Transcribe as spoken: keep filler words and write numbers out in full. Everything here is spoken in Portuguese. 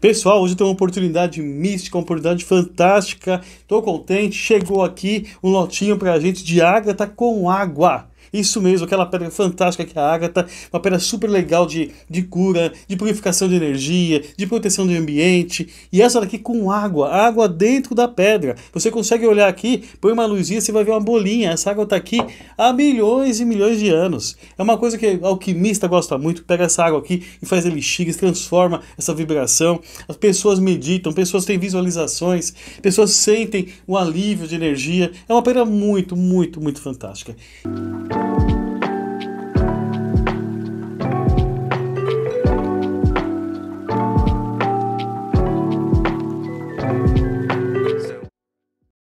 Pessoal, hoje tem uma oportunidade mística, uma oportunidade fantástica. Tô contente, chegou aqui um lotinho pra gente de ágata com água. Isso mesmo, aquela pedra fantástica que é a ágata, uma pedra super legal de, de cura, de purificação de energia, de proteção do ambiente. E essa daqui com água, água dentro da pedra. Você consegue olhar aqui, põe uma luzinha, você vai ver uma bolinha. Essa água está aqui há milhões e milhões de anos. É uma coisa que o alquimista gosta muito, pega essa água aqui e faz elixires, transforma essa vibração. As pessoas meditam, pessoas têm visualizações, pessoas sentem um alívio de energia. É uma pedra muito, muito, muito fantástica.